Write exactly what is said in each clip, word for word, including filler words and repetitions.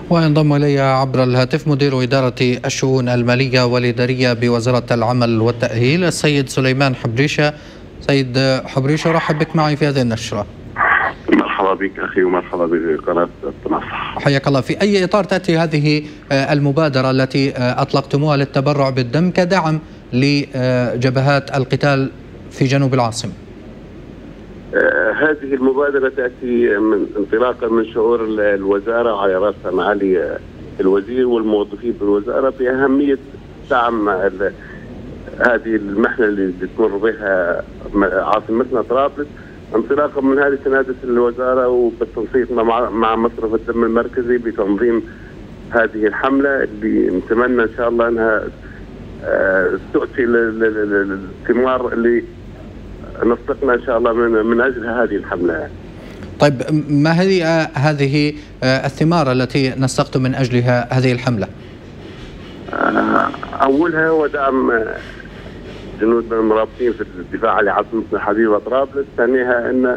وينضم إلي عبر الهاتف مدير إدارة الشؤون المالية والإدارية بوزارة العمل والتأهيل السيد سليمان حبريشة. سيد حبريشة، رحب بك معي في هذه النشرة. مرحبا بك أخي ومرحبا بقناة التنصح. حياك الله. في أي إطار تأتي هذه المبادرة التي أطلقتموها للتبرع بالدم كدعم لجبهات القتال في جنوب العاصمة؟ هذه المبادرة تأتي من انطلاقا من شعور الوزارة على رأسها معالي الوزير والموظفين بالوزارة بأهمية دعم هذه المحنة اللي تمر بها عاصمتنا طرابلس، انطلاقا من هذه سنادة الوزارة وبالتنسيق مع مع مصرف الدم المركزي بتنظيم هذه الحملة اللي نتمنى إن شاء الله أنها تؤتي الثمار اللي نصدقنا ان شاء الله من من اجل هذه الحمله. طيب، ما هي هذه الثمار التي نسقتم من اجلها هذه الحمله؟ اولها هو دعم جنودنا المرابطين في الدفاع على عاصمتنا الحبيبه طرابلس، ثانيها ان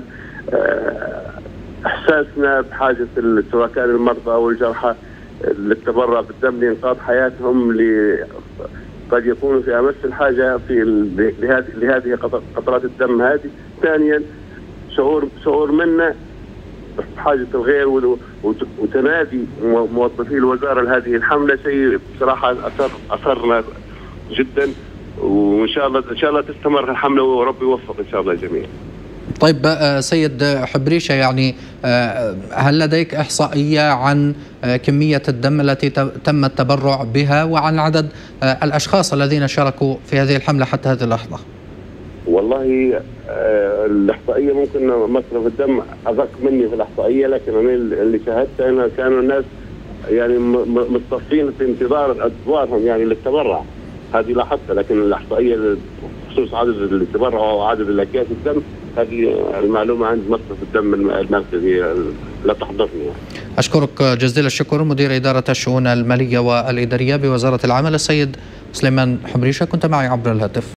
احساسنا بحاجه سواء كان المرضى او الجرحى للتبرع بالدم لانقاذ حياتهم، اللي قد يكونوا في امس الحاجه في لهذه لهذه قطرات الدم هذه. ثانيا شعور شعور منا بحاجه الغير وتنادي موظفي الوزاره لهذه الحمله، شيء بصراحه اثر اثرنا جدا، وان شاء الله ان شاء الله تستمر الحمله وربي يوفق ان شاء الله الجميع. طيب سيد حبريشة، يعني هل لديك إحصائية عن كمية الدم التي تم التبرع بها وعن عدد الأشخاص الذين شاركوا في هذه الحملة حتى هذه اللحظة؟ والله الإحصائية ممكن مصرف الدم أدق مني في الإحصائية، لكن أنا اللي شاهدته أنا كانوا الناس يعني مصطفين في انتظار أدوارهم يعني للتبرع، هذه لاحظتها. لكن الإحصائية بخصوص عدد اللي تبرعوا وعدد الأكياس الدم، هذه المعلومة عند مصرف الدم المركزي لا تحضرني. أشكرك جزيل الشكر مدير إدارة الشؤون المالية والإدارية بوزارة العمل السيد سليمان حبريشة، كنت معي عبر الهاتف.